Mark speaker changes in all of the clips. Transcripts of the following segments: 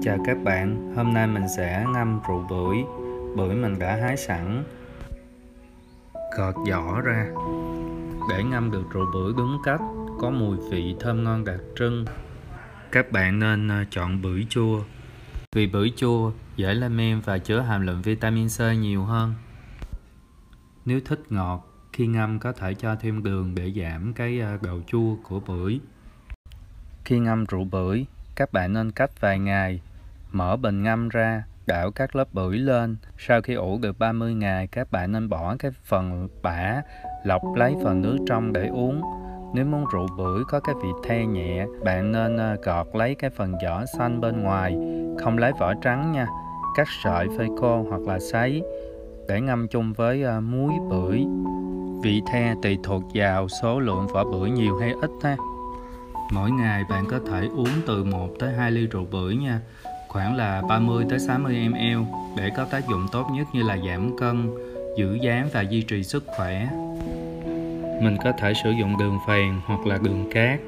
Speaker 1: Chào các bạn, hôm nay mình sẽ ngâm rượu bưởi. Bưởi mình đã hái sẵn, gọt vỏ ra. Để ngâm được rượu bưởi đúng cách, có mùi vị thơm ngon đặc trưng, các bạn nên chọn bưởi chua. Vì bưởi chua dễ lên men và chứa hàm lượng vitamin C nhiều hơn. Nếu thích ngọt, khi ngâm có thể cho thêm đường để giảm cái độ chua của bưởi. Khi ngâm rượu bưởi, các bạn nên cách vài ngày, mở bình ngâm ra, đảo các lớp bưởi lên. Sau khi ủ được 30 ngày, các bạn nên bỏ cái phần bã, lọc lấy phần nước trong để uống. Nếu muốn rượu bưởi có cái vị the nhẹ, bạn nên gọt lấy cái phần vỏ xanh bên ngoài, không lấy vỏ trắng nha. Cắt sợi phơi khô hoặc là sấy để ngâm chung với muối bưởi. Vị the tùy thuộc vào số lượng vỏ bưởi nhiều hay ít ha. Mỗi ngày bạn có thể uống từ 1 tới 2 ly rượu bưởi nha, khoảng là 30 tới 60 ml để có tác dụng tốt nhất như là giảm cân, giữ dáng và duy trì sức khỏe. Mình có thể sử dụng đường phèn hoặc là đường cát.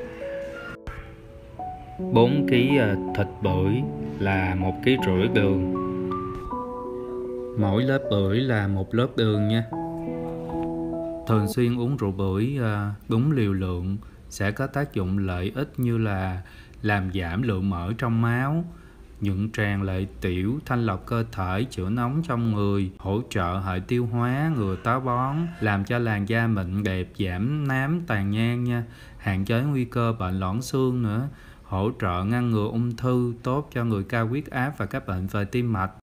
Speaker 1: 4 kg thịt bưởi là 1,5 kg đường. Mỗi lớp bưởi là 1 lớp đường nha. Thường xuyên uống rượu bưởi đúng liều lượng sẽ có tác dụng lợi ích như là làm giảm lượng mỡ trong máu, nhuận tràng lợi tiểu, thanh lọc cơ thể, chữa nóng trong người, hỗ trợ hệ tiêu hóa, ngừa táo bón, làm cho làn da mịn đẹp, giảm nám tàn nhang nha, hạn chế nguy cơ bệnh loãng xương nữa, hỗ trợ ngăn ngừa ung thư, tốt cho người cao huyết áp và các bệnh về tim mạch.